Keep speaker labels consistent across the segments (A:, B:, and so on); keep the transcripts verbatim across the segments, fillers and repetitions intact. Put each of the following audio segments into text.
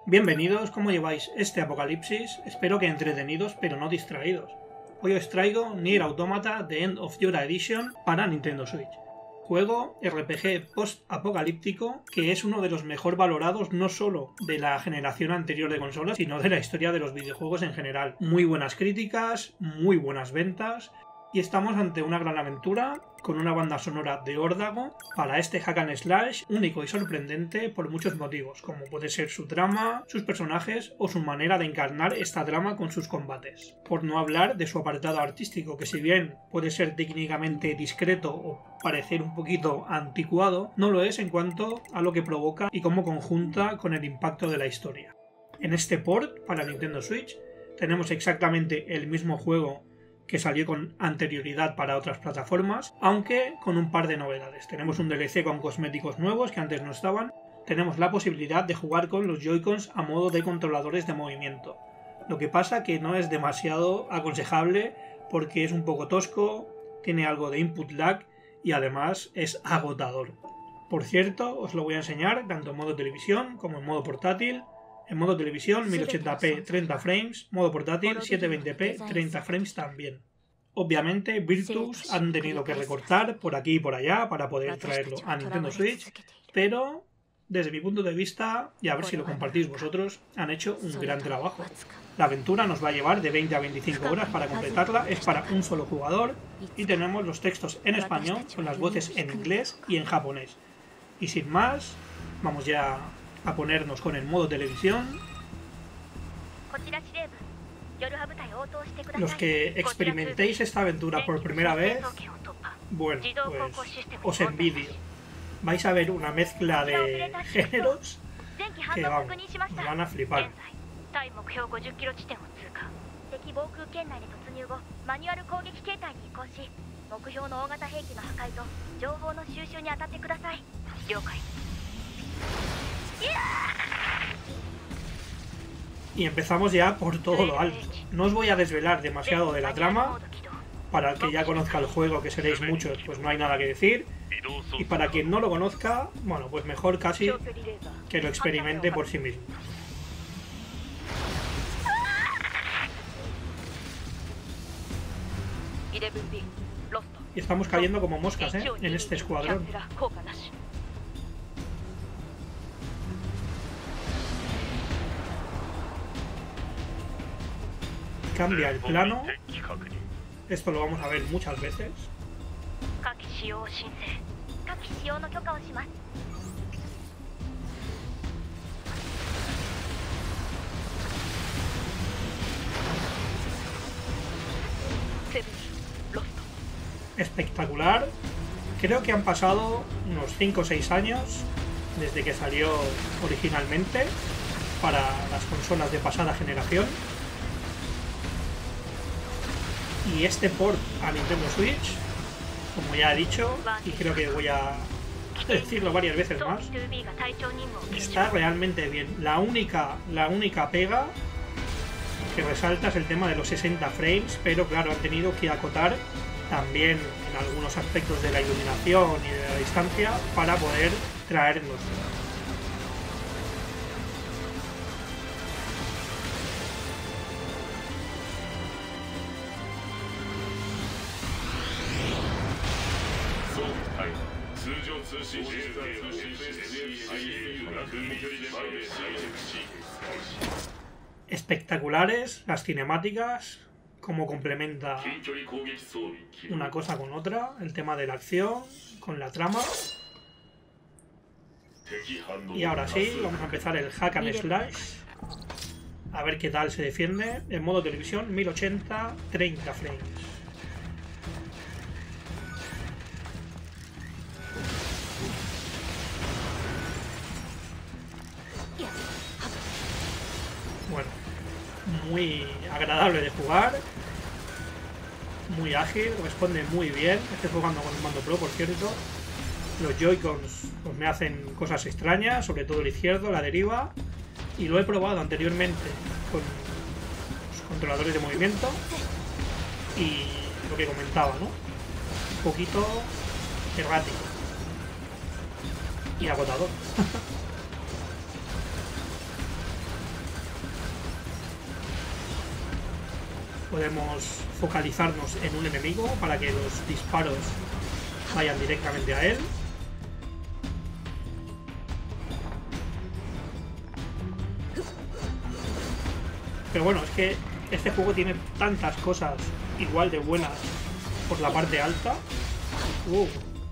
A: Bienvenidos, ¿cómo lleváis este apocalipsis? Espero que entretenidos pero no distraídos. Hoy os traigo Nier Automata The End of Yura Edition para Nintendo Switch. Juego R P G post-apocalíptico que es uno de los mejor valorados no solo de la generación anterior de consolas, sino de la historia de los videojuegos en general. Muy buenas críticas, muy buenas ventas, y estamos ante una gran aventura con una banda sonora de órdago para este hack and slash único y sorprendente por muchos motivos, como puede ser su trama, sus personajes o su manera de encarnar esta trama con sus combates. Por no hablar de su apartado artístico, que si bien puede ser técnicamente discreto o parecer un poquito anticuado, no lo es en cuanto a lo que provoca y cómo conjunta con el impacto de la historia. En este port para Nintendo Switch tenemos exactamente el mismo juego que salió con anterioridad para otras plataformas, aunque con un par de novedades. Tenemos un D L C con cosméticos nuevos que antes no estaban, tenemos la posibilidad de jugar con los Joy-Cons a modo de controladores de movimiento. Lo que pasa que no es demasiado aconsejable porque es un poco tosco, tiene algo de input lag y además es agotador. Por cierto, os lo voy a enseñar tanto en modo televisión como en modo portátil. En modo televisión mil ochenta p treinta frames, modo portátil setecientos veinte p treinta frames también. Obviamente Virtus han tenido que recortar por aquí y por allá para poder traerlo a Nintendo Switch, pero desde mi punto de vista, y a ver si lo compartís vosotros, han hecho un gran trabajo. La aventura nos va a llevar de veinte a veinticinco horas para completarla, es para un solo jugador y tenemos los textos en español con las voces en inglés y en japonés. Y sin más, vamos ya a ponernos con el modo televisión. Los que experimentéis esta aventura por primera vez, bueno, pues os envidio. Vais a ver una mezcla de géneros que vamos, os van a flipar. Y empezamos ya por todo lo alto. No os voy a desvelar demasiado de la trama. Para el que ya conozca el juego, que seréis muchos, pues no hay nada que decir. Y para quien no lo conozca, bueno, pues mejor casi que lo experimente por sí mismo. Y estamos cayendo como moscas, ¿eh? En este escuadrón. Cambia el plano. Esto lo vamos a ver muchas veces. Espectacular. Creo que han pasado unos cinco o seis años desde que salió originalmente para las consolas de pasada generación. Y este port a Nintendo Switch, como ya he dicho, y creo que voy a decirlo varias veces más, está realmente bien. La única, la única pega que resalta es el tema de los sesenta frames, pero claro, han tenido que acotar también en algunos aspectos de la iluminación y de la distancia para poder traernos. Espectaculares las cinemáticas, cómo complementa una cosa con otra, el tema de la acción con la trama. Y ahora sí, vamos a empezar el hack and slash, a ver qué tal se defiende. En modo televisión mil ochenta treinta frames. Bueno, muy agradable de jugar, muy ágil, responde muy bien. Estoy jugando con el mando Pro, por cierto. Los Joy-Cons pues, me hacen cosas extrañas, sobre todo el izquierdo, la deriva. Y lo he probado anteriormente con los controladores de movimiento. Y lo que comentaba, ¿no? Un poquito errático y agotador. podemos focalizarnos en un enemigo para que los disparos vayan directamente a él. Pero bueno, es que este juego tiene tantas cosas igual de buenas por la parte alta uh,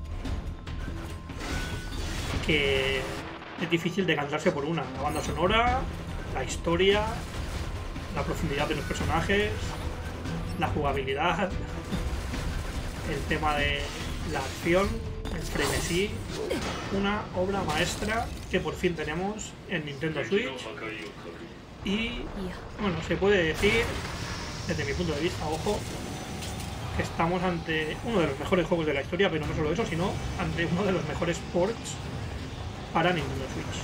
A: que es difícil decantarse por una. La banda sonora, la historia, la profundidad de los personajes, la jugabilidad, el tema de la acción, el frenesí, una obra maestra que por fin tenemos en Nintendo Switch. Y bueno, se puede decir, desde mi punto de vista, ojo, que estamos ante uno de los mejores juegos de la historia, pero no solo eso, sino ante uno de los mejores ports para Nintendo Switch.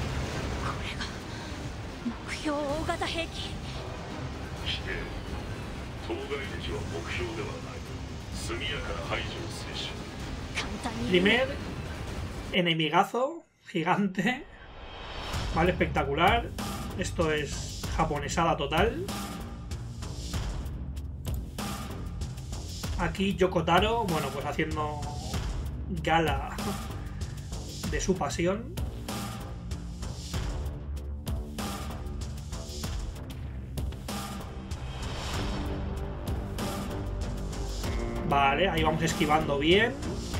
A: Primer enemigazo gigante, vale, espectacular. Esto es japonesada total. Aquí Yoko Taro, bueno, pues haciendo gala de su pasión. Vale, ahí vamos esquivando bien.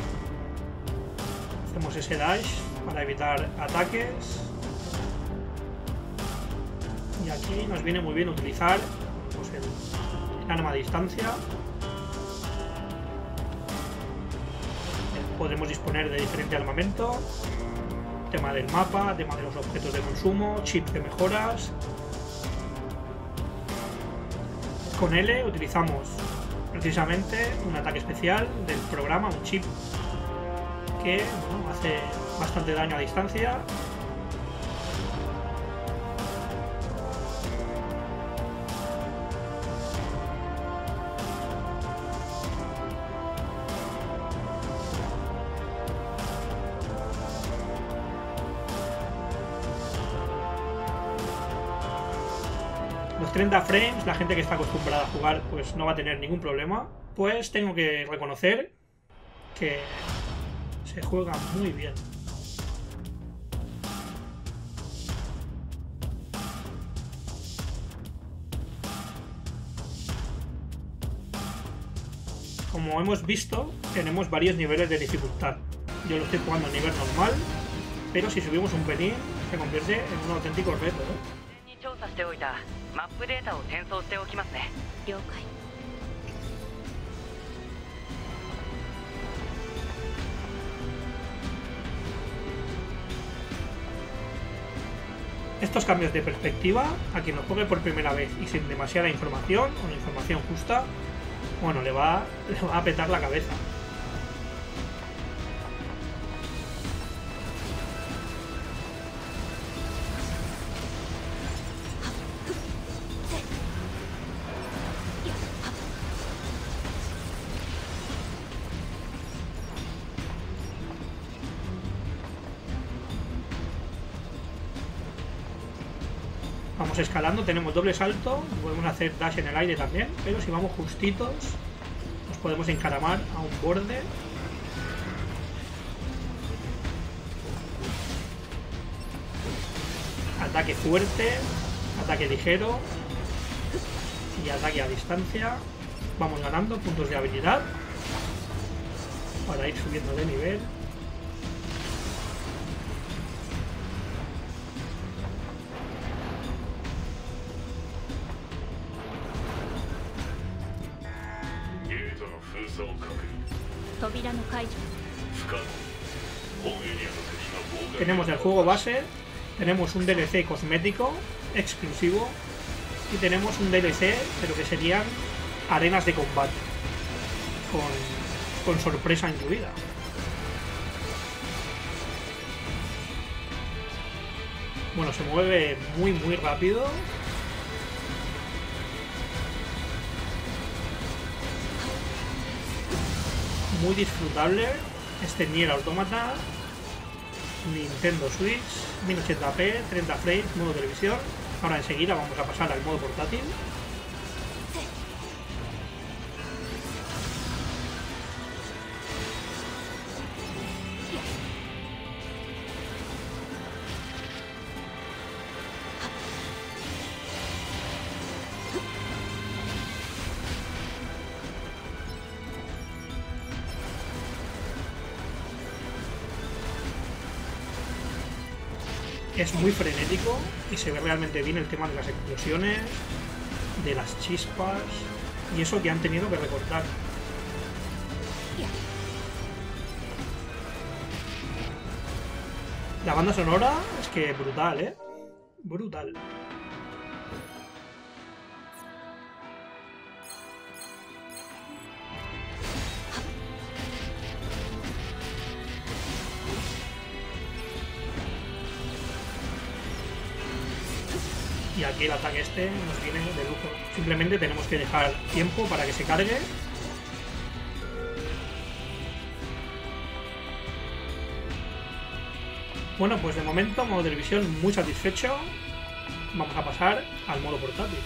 A: Hacemos ese dash para evitar ataques. Y aquí nos viene muy bien utilizar pues, el, el arma a distancia. Podemos disponer de diferente armamento, tema del mapa, tema de los objetos de consumo, chips de mejoras. Con L utilizamos precisamente un ataque especial del programa, un chip que bueno, hace bastante daño a distancia. Los treinta frames, la gente que está acostumbrada a jugar pues no va a tener ningún problema. Pues tengo que reconocer que se juega muy bien. Como hemos visto, tenemos varios niveles de dificultad. Yo lo estoy jugando a nivel normal, pero si subimos un pelín se convierte en un auténtico reto, ¿eh? Estos cambios de perspectiva, a quien lo juegue por primera vez y sin demasiada información o la información justa, bueno, le va, le va a petar la cabeza. Vamos escalando, tenemos doble salto, podemos hacer dash en el aire también, pero si vamos justitos nos podemos encaramar a un borde. Ataque fuerte, ataque ligero y ataque a distancia. Vamos ganando puntos de habilidad para ir subiendo de nivel. Tenemos el juego base, tenemos un D L C cosmético exclusivo y tenemos un D L C, pero que serían arenas de combate con, con sorpresa incluida. Bueno, se mueve muy muy rápido. Muy disfrutable este Nier Automata, Nintendo Switch, mil ochenta p, treinta frames, modo televisión. Ahora enseguida vamos a pasar al modo portátil. es muy frenético y se ve realmente bien el tema de las explosiones, de las chispas y eso que han tenido que recortar. La banda sonora es que brutal, ¿eh? Brutal. Y aquí el ataque este nos viene de lujo. Simplemente tenemos que dejar tiempo para que se cargue. Bueno, pues de momento, modo televisión muy satisfecho. Vamos a pasar al modo portátil.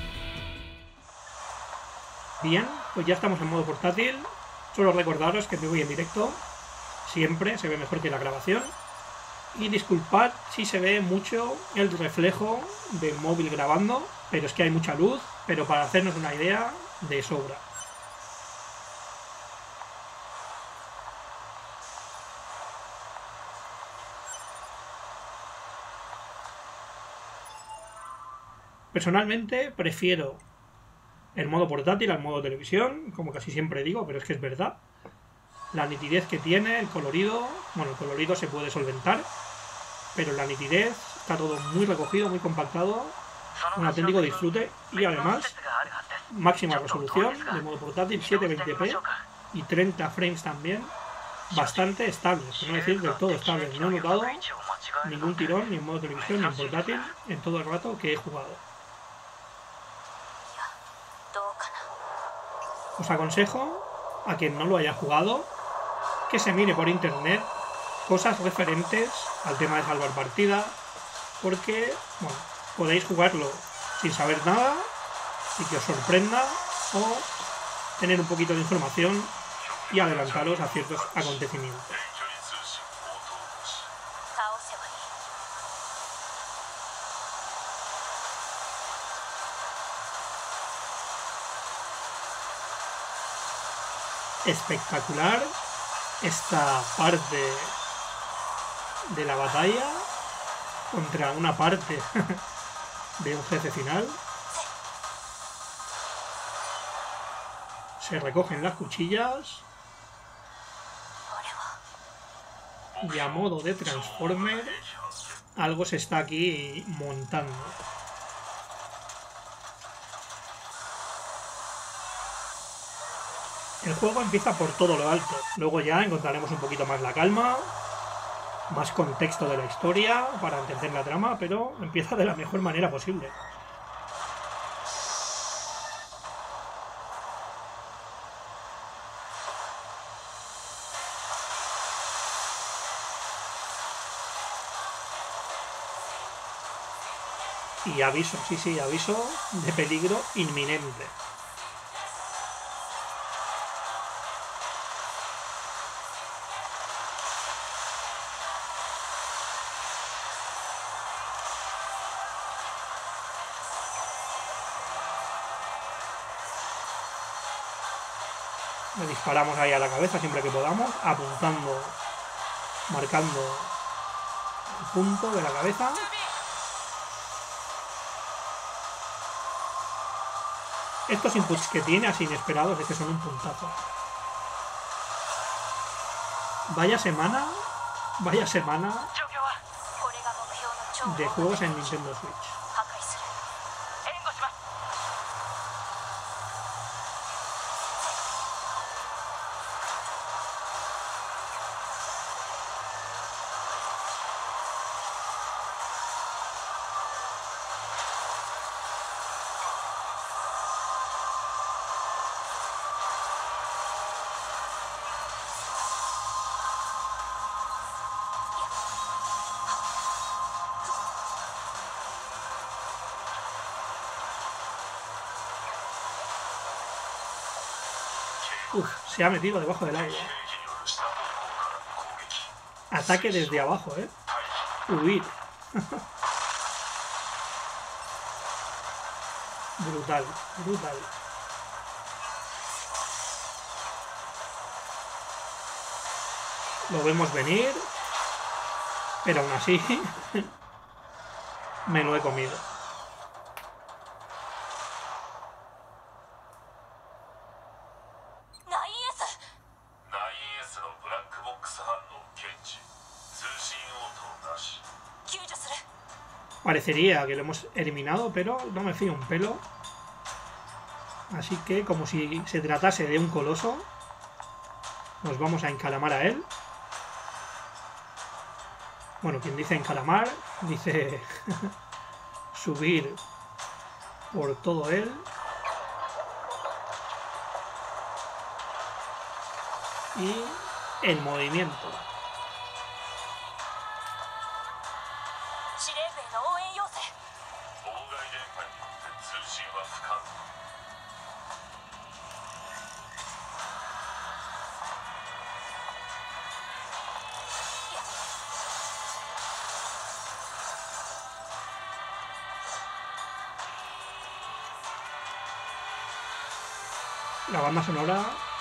A: Bien, pues ya estamos en modo portátil. Solo recordaros que me voy en directo. Siempre se ve mejor que la grabación. Y disculpad si se ve mucho el reflejo del móvil grabando, pero es que hay mucha luz, pero para hacernos una idea, de sobra. Personalmente prefiero el modo portátil al modo televisión, como casi siempre digo, pero es que es verdad. La nitidez que tiene, el colorido, bueno, el colorido se puede solventar, pero la nitidez está todo muy recogido, muy compactado, un auténtico disfrute y además máxima resolución de modo portátil, setecientos veinte p y treinta frames también, bastante estable, por no decir del todo estable. No he notado ningún tirón ni en modo televisión ni en portátil en todo el rato que he jugado. Os aconsejo a quien no lo haya jugado que se mire por internet cosas referentes al tema de salvar partida, porque bueno, podéis jugarlo sin saber nada y que os sorprenda, o tener un poquito de información y adelantaros a ciertos acontecimientos. Espectacular esta parte de la batalla contra una parte de un jefe final. Se recogen las cuchillas y a modo de Transformer algo se está aquí montando. El juego empieza por todo lo alto, luego ya encontraremos un poquito más la calma, más contexto de la historia para entender la trama, pero empieza de la mejor manera posible. Y aviso, sí, sí, aviso de peligro inminente. Le disparamos ahí a la cabeza siempre que podamos, apuntando, marcando el punto de la cabeza. Estos inputs que tiene así inesperados es que son un puntazo. Vaya semana, vaya semana de juegos en Nintendo Switch. Uf, se ha metido debajo del agua. Ataque desde abajo, ¿eh? Huir. Brutal, brutal. Lo vemos venir, pero aún así me lo he comido. Parecería que lo hemos eliminado, pero no me fío un pelo. Así que, como si se tratase de un coloso, nos vamos a encalamar a él. Bueno, quien dice encalamar, dice subir por todo él. Y el movimiento. La banda sonora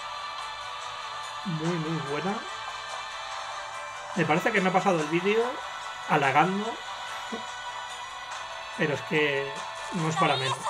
A: muy muy buena. Me parece que me ha pasado el vídeo halagando, pero es que no es para menos.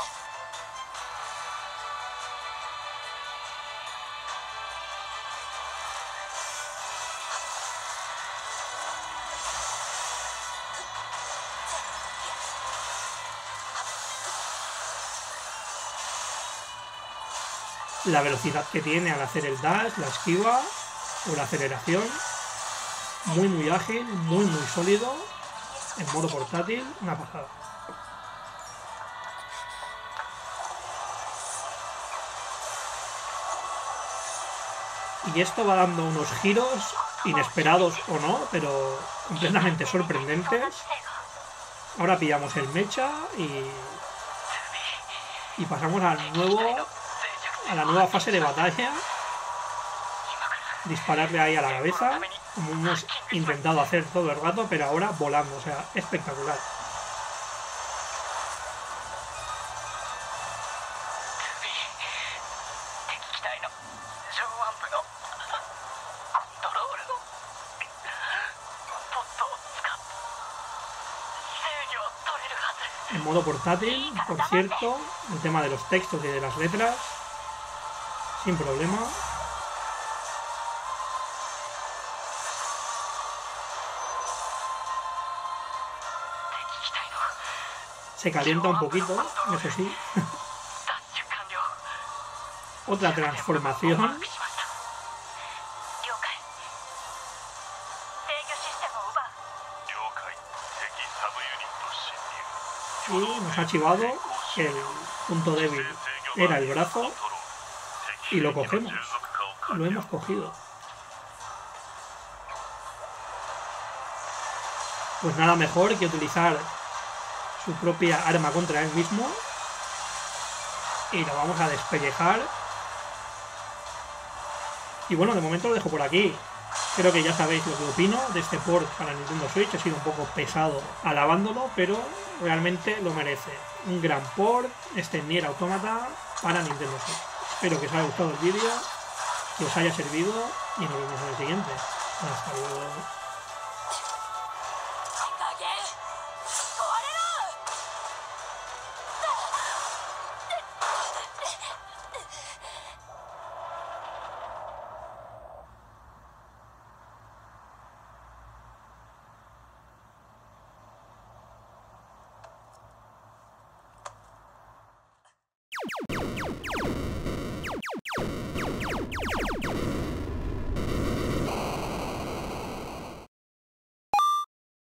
A: La velocidad que tiene al hacer el dash, la esquiva o la aceleración, muy muy ágil, muy muy sólido, en modo portátil, una pasada. Y esto va dando unos giros inesperados o no, pero completamente sorprendentes. Ahora pillamos el mecha y, y pasamos al nuevo... a la nueva fase de batalla. Dispararle ahí a la cabeza, como hemos intentado hacer todo el rato, pero ahora volando, o sea, espectacular. En modo portátil, por cierto, el tema de los textos y de las letras, sin problema. Se calienta un poquito, eso sí. Otra transformación. Y nos ha chivado que el punto débil era el brazo. Y lo cogemos. Lo hemos cogido. Pues nada mejor que utilizar su propia arma contra él mismo. Y lo vamos a despellejar. Y bueno, de momento lo dejo por aquí. Creo que ya sabéis lo que opino de este port para Nintendo Switch. He sido un poco pesado alabándolo, pero realmente lo merece. Un gran port, este Nier Automata para Nintendo Switch. Espero que os haya gustado el vídeo, que os haya servido y nos vemos en el siguiente. Hasta luego.